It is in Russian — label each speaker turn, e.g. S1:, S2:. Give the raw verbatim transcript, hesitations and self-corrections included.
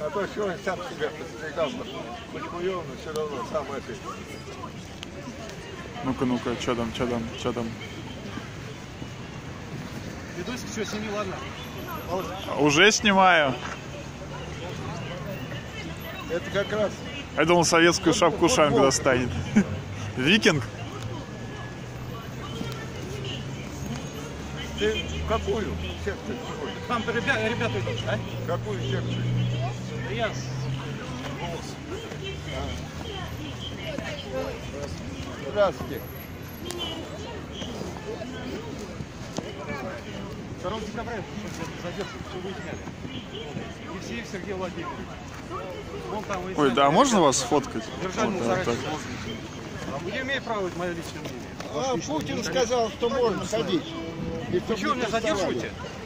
S1: А то сегодня сам себя подстригал, хоть хуёв, но все равно сам это.
S2: Ну-ка, ну-ка, что там, что там, что там?
S3: Видосик, что, сними, ладно?
S2: Уже снимаю.
S1: Это как раз.
S2: Я думал, советскую шапку-ушанку достанет. Викинг?
S1: Ты какую секцию сегодня?
S3: Там ребята, ребята идут, а?
S1: Какую секцию?
S3: Я
S1: Здравствуйте.
S3: второго декабря задержку, все выясняли. Евсеев Сергей Владимирович. Вон там выясняли.
S2: Ой, да, а можно вас сфоткать?
S3: Держали
S2: Вот,
S3: на
S2: так, так.
S3: Я имею право, это мое личное мнение.
S1: А, Путин сказал, что можно ходить.
S3: Вы что, меня задерживаете?